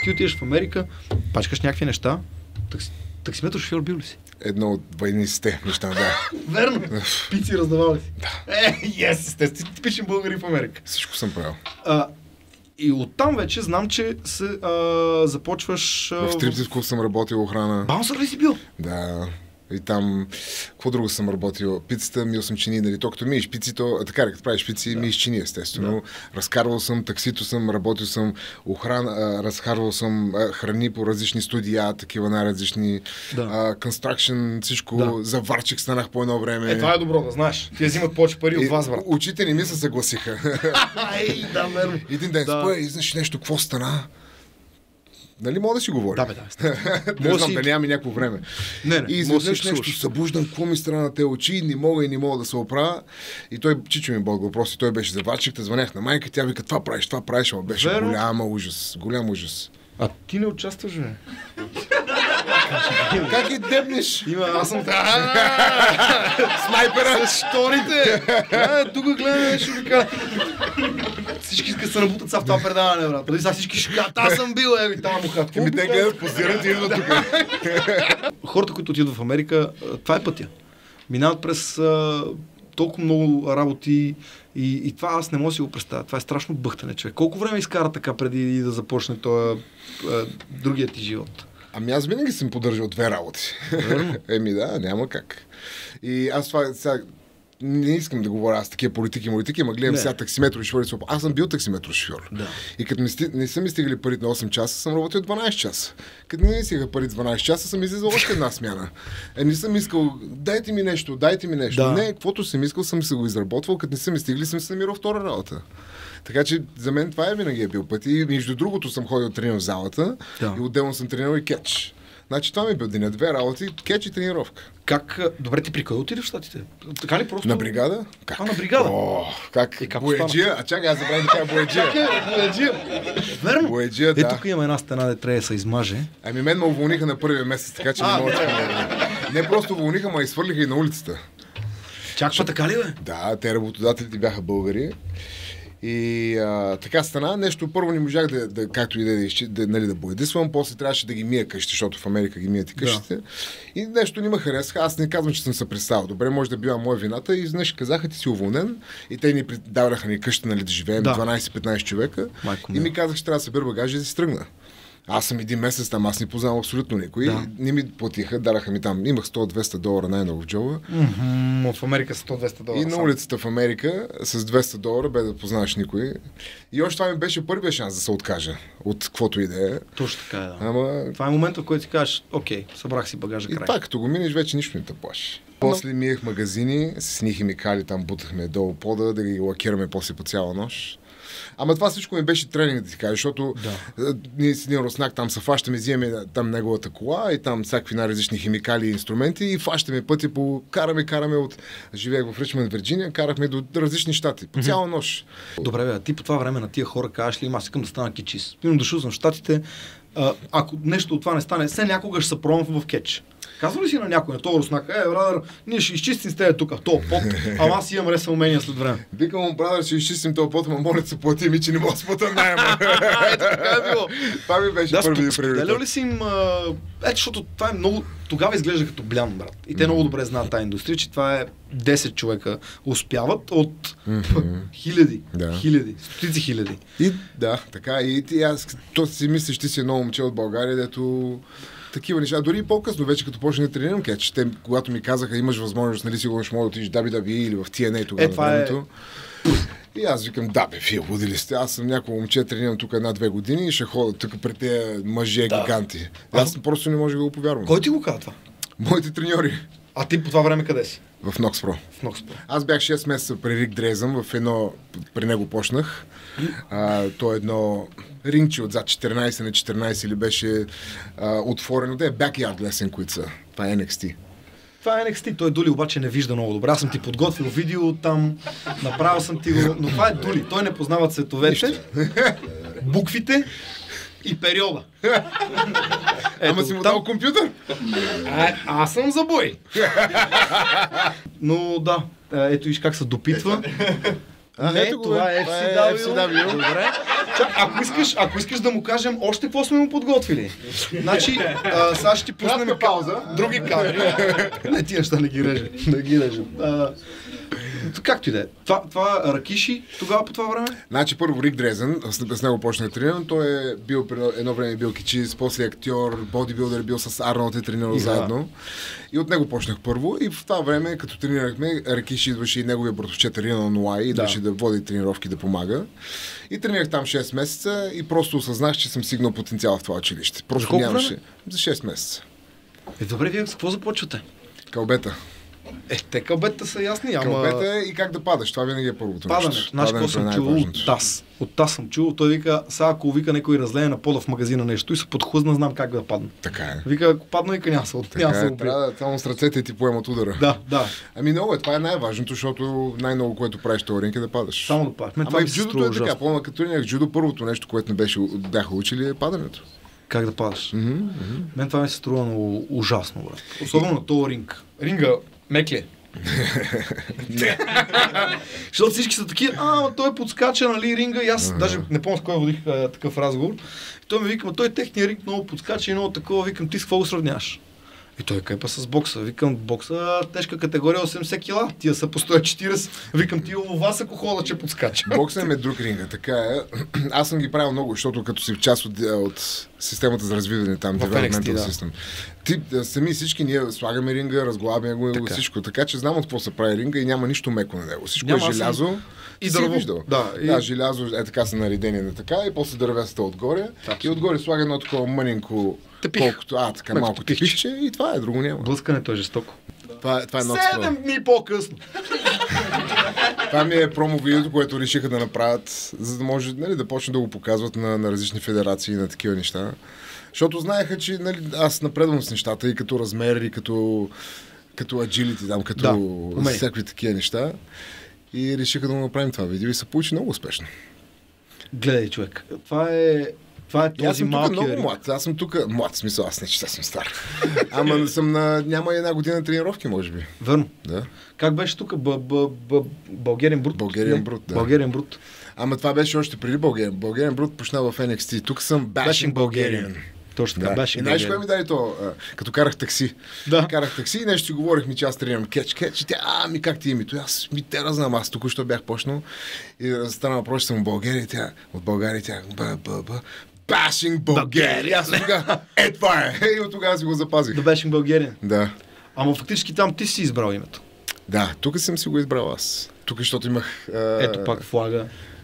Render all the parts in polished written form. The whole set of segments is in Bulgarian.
ти отидеш в Америка, пачкаш някакви неща, таксиметро шофьор бил ли си? Едно от войниците неща, да. Верно? Пици раздавал ли си? Да. Естествено, типичен българин в Америка. Всичко съм правил. И оттам вече знам, че започваш... В стриптиз клуб съм работил охрана. Баунсър ли си бил? Да. И там, какво друго съм работил? Пицата мил съм чини, нали, то като миеш пици, то така, като правиш пици, миеш чини, естествено. Да. Разкарвал съм таксито съм, работил съм охрана, разкарвал съм храни по различни студия, такива най-различни, construction, всичко, заварчик станах по едно време. Това е добро да знаеш. Ти взимат повече пари от вас, брат. Очите не ми се съгласиха. Да, верно. Един ден спъй, знаеш нещо, какво стана? Нали мога да си говоря? Да. Не знам, да нямаме някакво време. И изведнъж нещо събуждам, какво ми страна на те очи, не мога да се оправя. И той, чичо ми бог въпроси, той беше заварчик, те звънях на майка, тя вика, това правиш, ама беше голям ужас. А ти не участваш, бе? Как ги дебнеш? Аз съм снайпера! С шторите! Тук гледаме, ще ви кажа. Всички искат да се набутат са в това предаване, брат. Преди сега всички ще кажат, аз съм бил, там мухат. Те гледат, позират и идват тук. Хората, които отидат в Америка, това е пътя. Минават през толкова много работи и това аз не мога да си го представя. Това е страшно бъхтане, човек. Колко време изкара така преди да започне този другият ти живот? Ами аз винаги съм поддържал две работи. Да, няма как. И аз това сега не искам да говоря аз такива политики, ама гледам сега таксиметро-шофьор. Аз съм бил таксиметро-шофьор. Да. И като не са ми стигали парите на 8 часа, съм работил 12 часа. Като не стига парите 12 часа, съм излизал още една смяна. Не съм искал, дайте ми нещо. Да. Не, каквото съм искал, съм се го изработвал. Като не са ми стигали, съм се намирал втора работа. Така че за мен това винаги е бил път. И между другото съм ходил тренирал в залата и отделно съм тренирал и кетч. Значи това ми бил деня, две работи, кетч и тренировка. Добре, ти при кой отиде в Щатите? Така ли просто? На бригада? Как? На бригада? Как? Бояджия? Чакай, аз забравя да кажа бояджия. Верно? Бояджия, да. Тук има една стена, де трябва да се измаже. Мен ме уволниха на първия месец, така че не мога да. Не просто уволниха, ма изхвърлиха и на улицата. Чакай, така ли бе? Да, те работодателите бяха българи. И така стана. Нещо първо не можах както и да боядисвам, после трябваше да ги мия къщите, защото в Америка ги мият и къщите. Да. И нещо не ме харесаха. Аз не казвам, че съм се представил. Добре, може да била моя вината. И изнъж казаха, ти си уволнен. И те ни даваха ни къща, нали, да живеем 12-15 човека. И ми казах, че трябва да събера багажи и да си тръгна. Аз съм един месец там, аз не познавам абсолютно никой. Да. Не ми платиха, дараха ми там. Имах $100-200 най-много в джоба. В Америка с $100-200. И на улицата в Америка с $200 бе да познаваш никой. И още това ми беше първия шанс да се откажа от каквото и да е. Точно така е, да. Ама... Това е момента, в който си кажеш, окей, събрах си багажа, край. И това, като го минеш, вече нищо не те плаши. После миех магазини, с едни химикали там бутахме долу пода, да ги лакираме после по цяла нощ. Ама това всичко ми беше тренинг, да ти кажа, защото ние с един руснак там се фащаме, взимаме там неговата кола и там всякакви най-различни химикали и инструменти и фащаме пъти караме от... Живеех в Ричмънд, Вирджиния, карахме до различни щати, по цяла нощ. Добре, бе, ти по това време на тия хора кажеш ли, аз искам да стана кетчист. Дошъл съм в щатите, ако нещо от това не стане, все някога ще се пробвам в кетч. Казва ли си на някой, на този руснак, брадър, ние ще изчистим с тебе тук, този пот, ама аз имам ресълмения след време. Викам му, брадър, ще изчистим този пот, ама моля да се плати ми, че не мога да сплата найема. Така е било. Това ми беше първи приоритет. Споделял ли си им, защото това е много, тогава изглежда като блян, брат. И те много добре знаят тази индустрия, че това е 10 човека успяват от хиляди, стотици хиляди. И да, така, и аз, то си мислиш, ти си едно момче от България, дето такива неща. Дори и по-късно, вече като почне да тренирам кетч, те, когато ми казаха, имаш възможност, нали, сигурно ще мога да отидеш WWE или в TNA тогава на времето. И аз викам, да бе, вие луди ли сте? Аз съм някакво момче, тренирам тук 1-2 години и ще ходя тук пред тези мъже гиганти. Аз просто не може да го повярвам. Кой ти го казва това? Моите треньори. А ти по това време къде си? В Нокспро. Аз бях 6 месеца при Рик Дрезъм, при него почнах. То е едно рингче отзад 14 на 14 ли беше отворено. Те е backyard lesson, които са. Това е NXT. Това е NXT, той Дули обаче не вижда много добре. Аз съм ти подготвил видео там, направил съм ти го, но това е Дули. Той не познава цветовете, буквите и периода. Ама си му дал компютър? Аз съм за бой. Но да, ето виж как се допитва. Не, ето го, това е FCW. FCW. Добре. Ако искаш да му кажем още какво сме му подготвили. Значи, сега ще ти пуснем пауза. Други кадри. Не, тия неща не ги режем. Да ги режем. Както и да е. Това Ракиши тогава по това време? Значи първо Рик Дрезен, с него почнах трениран. Той е бил едно време бил кичист, после актьор, бодибилдър, бил с Арнолд и тренирал заедно. И от него почнах първо. И в това време, като тренирахме, Ракиши идваше и неговия братовчет Рина Нуай, идваше да води тренировки, да помага. И тренирах там 6 месеца и просто осъзнах, че съм стигнал потенциал в това училище. Просто нямаше. За 6 месеца. Добре, вие с какво започвате? Кълбета. Те кълбета са ясни, Кълбета и как да падаш, това винаги е първото нещо. Падане. Знаеш какво съм чувал от Тас? От Тас съм чувал, той вика, сега ако вика някой разлея на пода в магазина нещо и се подхлъзна, знам как да падна. Така е. Вика, ако падна, вика няма се убия. Трябва да само с ръцете ти поемат удара. Да. Ами много е, това е най-важното, защото най-много, което правиш този ринг е да падаш. Само да падаш. Ама и в джудото е така, помня като тренирах джудо, първото нещо, което не бяха учили е падането. Как да падаш? Мен това ми се струва много ужасно, брат. Особено на този ринг. Ринга мек ли? Защото всички са такива, той подскача, нали, ринга, и аз даже не помня с кой водих такъв разговор. И той ми вика, той техния ринг много подскача и много такова, викам, ти с какво го сравняваш? И той кайпа с бокса. Викам, бокса тежка категория 80 кила, тия са по 140. Викам, тия вас ако хода, че подскача. Боксът е друг ринга, така е. Аз съм ги правил много, защото като си част от системата за развиване там, developmental system. Сами всички ние слагаме ринга, разглабяме го и всичко. Така че знам от какво се прави ринга и няма нищо меко на него. Всичко е желязо. И дърво. Да, желязо е така са наредени на така и после дървесата отгоре. И отгоре слага едно такова мъненко, колкото, така малко тепихче и това е, друго няма. Блъскането е жестоко. Това е 7 дни по-късно. Това ми е промо видеото, което решиха да направят, за да може, нали, да почнат да го показват на различни федерации и на такива неща. Защото знаеха, че, нали, аз напредвам с нещата и като размер, и като agility, там, като всякакви такива неща. И решиха да му направим това видео и се получи много успешно. Гледай, човек, това е този малки. Аз съм тук много млад. Аз съм тук млад, в смисъл, аз не че съм стар. Ама съм няма една година тренировки, може би. Верно. Да. Как беше тук? Българен Брут? Българен Брут, да. Българен Брут. Ама това беше още преди Българен. Българен Брут почна в NXT. Тук съм Bashing Bulgarian. Точно така, Bashing. И знаеш кое ми даде то? Като карах такси. Карах такси и нещо си говорихме, че аз тренирам кетч. И тя, как ти името? Аз те разнам, аз току-що бях почнал. И стана въпрос, че съм от България. Тя, от България, тя, Bashing Bulgarian. Аз тогава, това е. И от тогава си го запазих. Да, Bashing Bulgarian. Да. Ама фактически там ти си избрал името. Да, тук съм си го избрал аз. Тук, защото имах... Ето пак флага.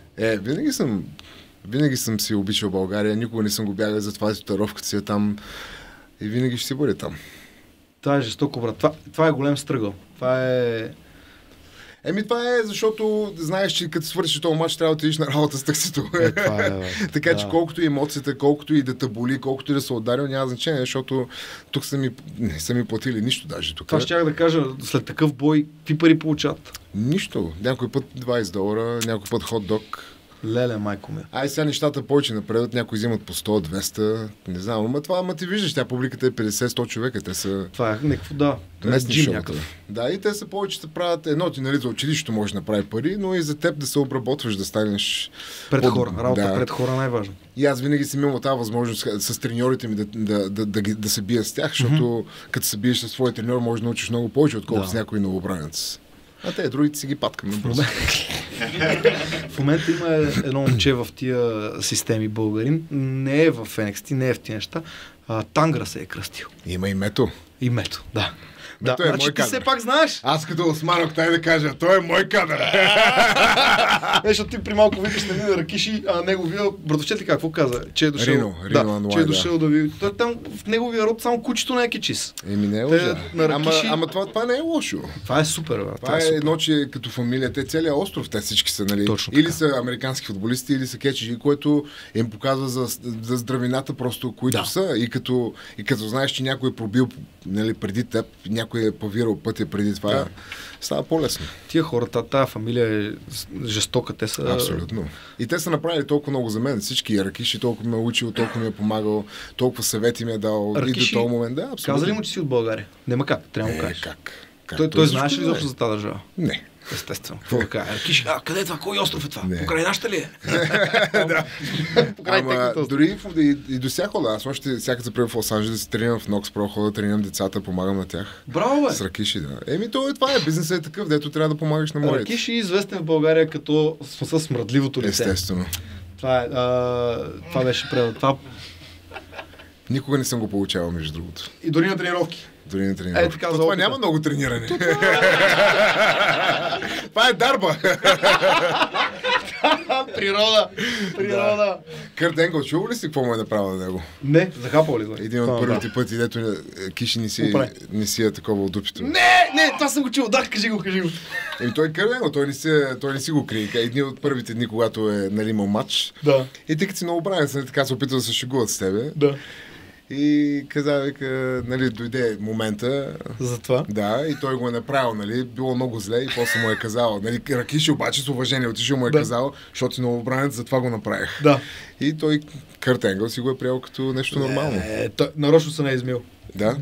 Винаги съм си обичал България, никога не съм го бягал, затова татуировката си е там и винаги ще си бъде там. Това е жестоко, брат. Това е голем стръгъл. Това е... Това е, защото знаеш, че като свършиш този матч, трябва да отидеш на работа с таксито. Така че колкото и емоцията, колкото и да те боли, колкото и да се ударил, няма значение, защото тук не са ми платили нищо даже тук. Това щях да кажа, след такъв бой, какви пари получават? Нищо. Някой път $20, някой път хот-дог. Леле, майко ми. Сега нещата повече напредват, някои взимат по 100-200, не знам, ама ти виждаш, тя публиката е 50-100 човека, те са... Това е някакво, местни шоута. Да, и те са повече да правят едно, ти нали за училището може да направи пари, но и за теб да се обработваш, да станеш... Пред хора, работа пред хора най-важно. И аз винаги съм имал тази възможност с треньорите ми да се бия с тях, защото като се биеш с своя треньор, може да научиш много повече, отколкото с някой новобранец. А те другите си ги паткам. В момента има едно момче в тия системи българин. Не е в NXT, не е в тия неща. Тангра се е кръстил. Има името. Името, да. Той е мой кадър. Ти все пак знаеш. Аз като Османов тай да кажа, той е мой кадър. Защото ти при малко викаш на Нина Ракиши, а неговия братовчет ли какво каза? Че е дошъл. Рино, че е дошъл да ви... Той там в неговия род само кучето не е кечис. Не е лъжа. Ама това не е лошо. Това е супер, бе. Това е едно, че като фамилия, те целият остров, те всички са, нали? Или са американски футболисти, или са кечижи, което им показва за здравината просто, които са. И като знаеш, че някой е пробил, нали, преди теб, някой е повирал пътя преди това, става по-лесно. Тия хората, тая фамилия е жестока, те са... Абсолютно. И те са направили толкова много за мен. Всички Ракиши толкова ме е учил, толкова ми е помагал, толкова съвети ми е дал Ракиши, и до този момент. Да, абсолютно. Каза ли му, че си от България? Нема как, трябва да му кажеш. Как? Той знаеш ли изобщо за тази държава? Не. Естествено. Какво да кажа? Ракиш, къде е това? Кой остров е това? Не. Покрай нашата ли е? Ама дори и до всяка хода. Аз още всяка за първи в Лос-Анджелес тренирам в Нокс Про, хода, тренирам децата, помагам на тях. Браво, бе! С ракиши, да. Това е. Бизнесът е такъв, дето трябва да помагаш на младите. Ракиши е известен в България като със смръдливото лице. Естествено. Това беше превод. Никога не съм го получавал, между другото. И дори на тренировки. Дори на тренировки. Така, това няма много трениране. Това е дарба. Природа. Кърт Енгъл, чува ли си какво му е направил на него? Не, захапал ли го? Един от първите пъти, дето Киши не си е такова от дупито. Не, това съм го чул. Да, кажи го. Той Кърт Енгъл, той не си го крие. Едни от първите дни, когато е имал матч. Да. И тъй като си много бранец, така се опитва да се шегуват с тебе. Да. И каза, дойде момента. За това? Да, и той го е направил, било много зле и после му е казал. Ракиши обаче с уважение отишъл му е казал, защото си новобранец, затова го направих. Да. И той, Кърт Енгъл, си го е приел като нещо нормално. Нарочно се не е измил. Да,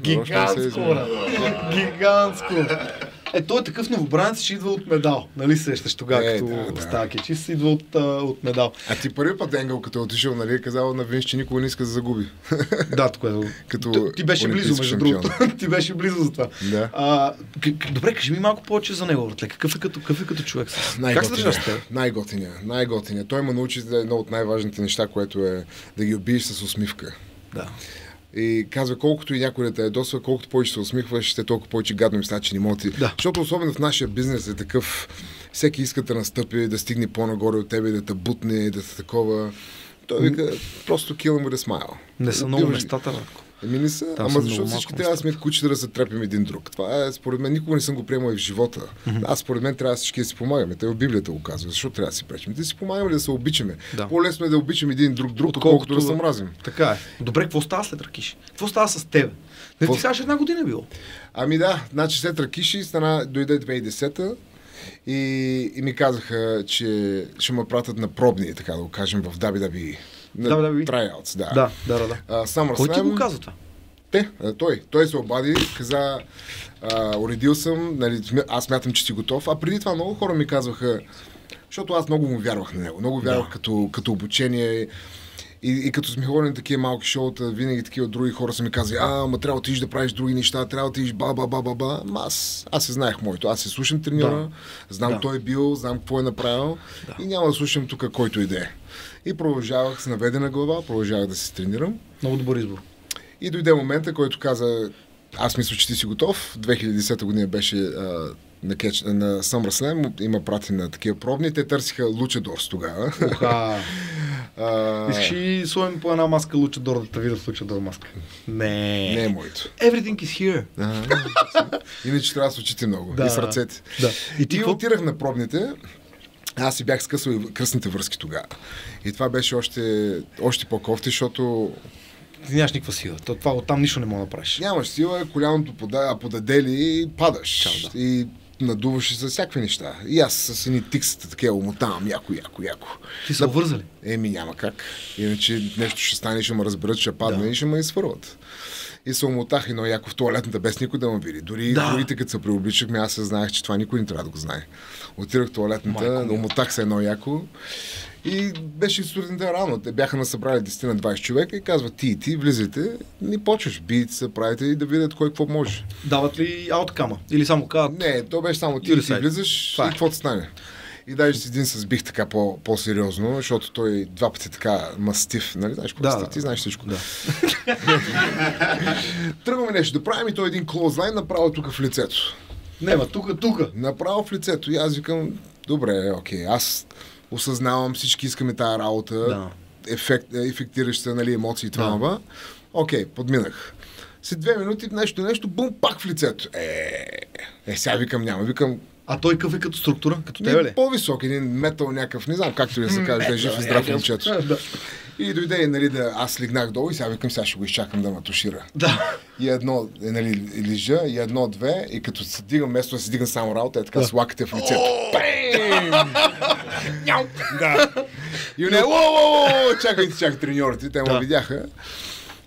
Гигантско! Той е такъв новобранец, че идва от медал. Нали сещаш тогава, като става кечист, идва от медал. А ти първи път Енгъл, като е отишъл, е казал на Винс, че никога не иска да загуби. Да, ти беше близо, между другото. Ти беше близо за това. Да. Добре, кажи ми малко повече за него. Какъв е като човек? Как се държаш с теб? Най-готиня. Той ме научи едно от най-важните неща, което е да ги убиеш с усмивка. Да. И казва, колкото и някой да те ядосва, колкото повече се усмихваш, ще толкова повече гадно им начини моти. Да. Защото особено в нашия бизнес е такъв, всеки иска да настъпи, да стигне по-нагоре от тебе, да те бутне, да те такова. Той вика, просто kill him with a smile. Не са много местата, Радко. Не са, ама защото всички трябва да сме кучета да се трепим един друг. Това е, според мен, никога не съм го приемал и в живота. Аз според мен трябва всички да си помагаме. Те в Библията го казва. Защо трябва да си пречим? Да си помагаме, да се обичаме. Да. По-лесно е да обичаме един друг, отколкото да се мразим. Така е. Добре, какво става след Ракиши? Какво става с теб? Не ти кажеш, една година било. Ами да, значи след Ракиши дойде 2010-та и ми казаха, че ще ме пратят на пробни, така да го кажем, в WWE. Tryouts, да. Да. Кой ти го каза това? Той се обади, каза, уредил съм, аз смятам, че си готов. А преди това много хора ми казваха, защото аз много му вярвах на него. Много вярвах като обучение и като сме ходили на такива малки шоута, винаги такива други хора са ми казали, ама трябва да отидеш да правиш други неща, трябва да отидеш ба. Аз се знаех моето. Аз се слушам треньора, знам той е бил, знам какво е направил и няма да слушам тук който иде. И продължавах с наведена глава, продължавах да се тренирам. Много добър избор. И дойде момента, който каза, аз мисля, че ти си готов. 2010 година беше на SummerSlam, има прати на такива пробни. Те търсиха Лучадорс тогава. Искаш ли сложим по една маска Лучадор да те видя с Лучадор маска? Не е моето. Everything is here. Иначе трябва да се очите много. И с ръцете. И отирах на пробните. Аз си бях скъсал и кръстните връзки тогава. И това беше още по-кофти, защото ти нямаш никаква сила. Това оттам нищо не мога да правиш. Нямаш сила, коляното подаде ли и падаш. И надуваш за всякакви неща. И аз с едни тиксата такива умотавам яко. Ти са вързали? Няма как. Иначе нещо ще стане, ще ме разберат, ще падне и ще ме изфърват. И се умотах едно яко в тоалетната, без никой да ме види. Дори другите, като се преобличахме, аз се знаех, че това никой не трябва да го знае. Отирах в тоалетната, умотах се едно яко. И беше сутринта рано. Те бяха насъбрали 10 на 20 човека и казват, ти влизайте, не почваш, биете се, правите и да видят кой какво може. Дават ли ауткама? Или само казват? Не, то беше само ти влизаш и каквото стане. И даже с един се сбих така по-сериозно, защото той два пъти така мастив, нали? Знаеш какво стив? Ти знаеш всичко. Да. Тръгваме нещо да правим и той един клоузлайн направо тук в лицето. Тук. Направо в лицето. И аз викам, добре, окей, аз осъзнавам, всички искаме тая работа, ефектираща, нали, емоции и това. Окей, подминах. След 2 минути нещо, бум, пак в лицето. Сега викам, а той какъв е като структура? Като тебе ли? По-висок, един метал някакъв, не знам както ли да се каже, да е жив и здрав момчето. И дойде, нали, аз лигнах долу и сега викам, сега ще го изчакам да ме тушира. И едно, нали, лежа, и едно-две, и като се дигам, вместо да се дигам само работа, е така с лаките в лицето. И не, чакайте, треньорите, те ме видяха.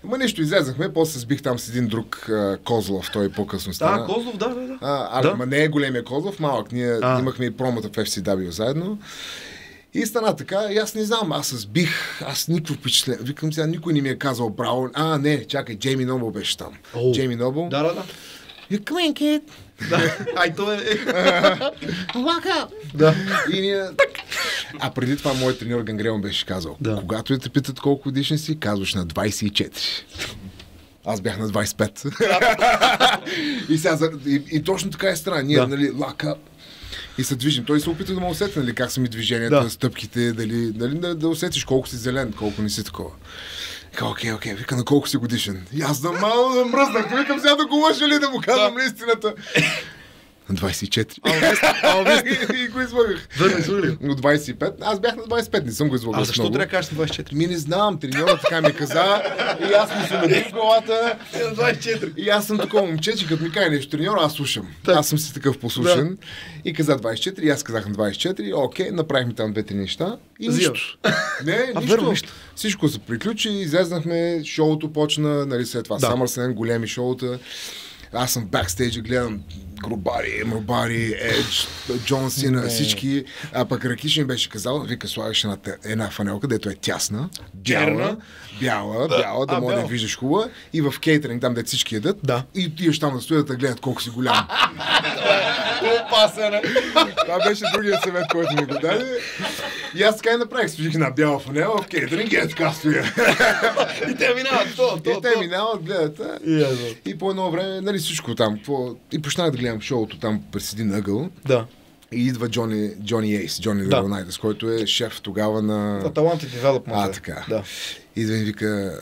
Ама нищо, излезнахме, после се сбих там с един друг Козлов, той по-късно стана. Козлов, да. Ама не е големия Козлов, малък. Ние имахме и промата в FCW заедно. И стана така, и аз не знам, аз се сбих, аз никакво впечатление. Викам сега, никой не ми е казал браво. Не, чакай, Джейми Нобъл беше там. Джейми Нобъл. Да. You come in, kid. той е. Walk up. Да. И ние... А преди това моят треньор Гангрелон беше казал, когато те питат колко годишен си, казваш на 24. Аз бях на 25. И сега, и точно така е страна. Ние, нали, lock up. И се движим. Той се опита да ме усети, нали, как са ми движенията, стъпките, дали да усетиш колко си зелен, колко не си такова. Окей, вика, на колко си годишен? И аз мало да мръзнах, викам сега да го лъжа ли, да му казвам ли истината. На 24. И го излъгах. От 25. Аз бях на 25, не съм го излъгал. Защо трябва да кажеш на 24? Не знам, треньорът така ми каза. И аз му се надих главата. На 24. И аз съм такова момче, че като ми каже нещо треньор, аз слушам. Аз съм си такъв послушен. И каза 24, и аз казах на 24. Окей, направихме там 2-3 неща. И нищо. Не, нищо. Всичко се приключи, излезнахме, шоуто почна, нали след това SummerSlam, големи шоута. Аз съм бакстейджа, гледам Грубари, Мрубари, Едж, Джон Сина, всички. А пък Ракиш ми беше казал, вика, слагаш една фанелка, дето е тясна, бяла, да може да виждаш хубава. И в кейтеринг, там дето всички ядат. И отиваш там да стоят да гледат колко си голям. Опасен. Това беше другия съвет, който ми го даде. И аз така и направих. Стоих една бяла фанела в кейтеринг и така стоя. И те минават И те минават, гледат. И по едно време, нали всичко там. И почнах да гледам шоуто там през един ъгъл. Да. И идва Джони Ейс, Джони Леонайдес, който е шеф тогава на... Talented Development. Така. Да. Идва и вика...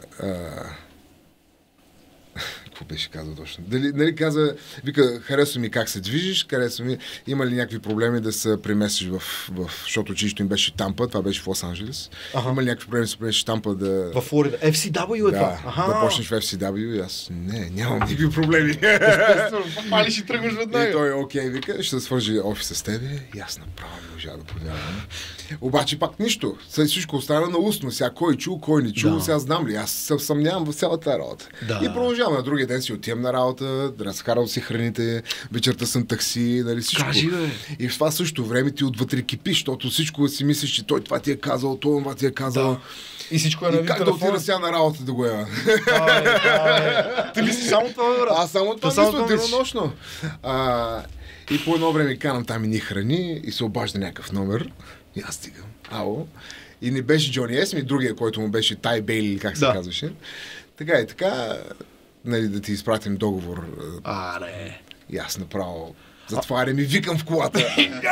Какво беше казал точно? Нали каза, вика, харесва ми как се движиш, харесва ми, има ли някакви проблеми да се преместиш защото училището им беше Тампа, това беше в Лос-Анджелес. Има ли някакви проблеми да се преместиш Тампа да... В Флорида. FCW е това? Да почнеш в FCW и аз нямам никакви проблеми. Мали ще тръгваш веднага. И той окей, вика, ще свържи офиса с тебе и аз направо не можа да повярвам. Обаче пак нищо. Всичко остана на устно. Сега кой чул, кой не чул, сега знам ли. Аз се съмнявам в цялата работа. И продължавам. На другия ден си отивам на работа, да разкарам си храните, вечерта съм такси, нали всичко. Кажи, бе. И в това същото време ти отвътре кипиш, защото всичко си мислиш, че той това ти е казал, това ти е казал. И всичко е на как да отида сега на работа да го ева? Ти мислиш само това, бе, брат? Аз само това мисля денонощно. И по едно време канам там и храни и се обажда някакъв номер. И аз стигам. Ало. И не беше Джони Ес, ми другия, който му беше Тай Бейли, или как се казваше. Така и така, нали, да ти изпратим договор. И аз направо затварям и викам в колата.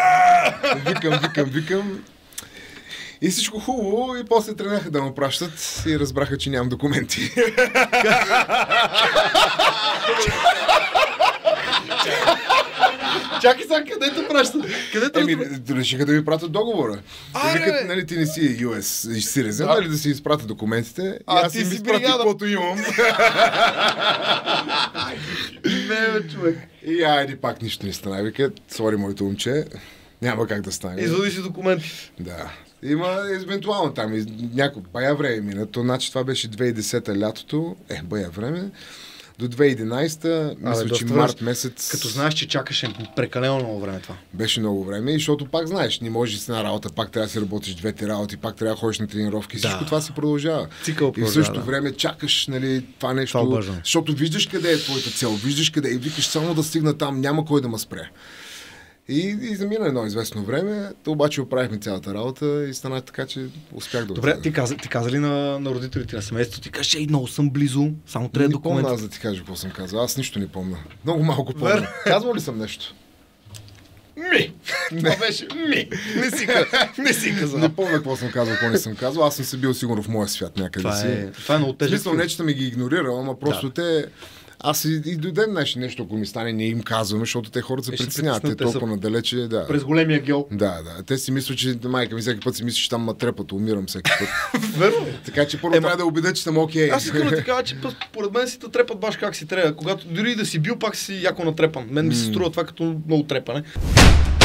Викам. И всичко хубаво, и после тръгнаха да ме пращат и разбраха, че нямам документи. Чакай сега, къде те пращат? Решиха да ми пратят договора. Викат, нали, ти не си US citizen, нали, да си изпратят документите. И аз им изпратих каквото имам. Не, човек. И айде пак нищо не стана. Викат, сори, моето момче, няма как да стане. Извади си документи. Да. Има евентуално там някой бая време мина. Значи това беше 2010-та лятото. Бая време. До 2011-та, мисля, че март месец... Като знаеш, че чакаше прекалено много време това. Беше много време, защото пак знаеш, не можеш с една работа, пак трябва да си работиш двете работи, пак трябва да ходиш на тренировки. Всичко това си продължава. И в същото време чакаш, нали, това нещо, защото виждаш къде е твоята цел, виждаш къде и викаш само да стигна там, няма кой да ме спре. И замина едно известно време, обаче оправихме цялата работа и стана така, че успях да Добре, ти каза ли на родителите на семейството? Ти кажеш, много съм близо, само трябва документ. Не помня аз да ти кажа какво съм казал, аз нищо не помня. Много малко помня. Казвал ли съм нещо? Това беше Не си казал. Не помня какво съм казал, какво не съм казал. Аз съм се бил сигурно в моя свят някъде си. Това е много тежко. Смисъл, не че да ми ги игнорирал, ама просто те... Аз и до ден днешен нещо, ако ми стане, не им казваме, защото те хората се притесняват. Те толкова надалече, да. През големия гел. Да. Те си мислят, че майка ми всеки път си мисли, че там ма трепат, умирам всеки път. Така че първо трябва да убедя, че съм окей. Аз искам да ти кажа, че поред мен си те трепат баш как си трябва. Когато дори да си бил, пак си яко натрепан. Мен ми се струва това като много трепане.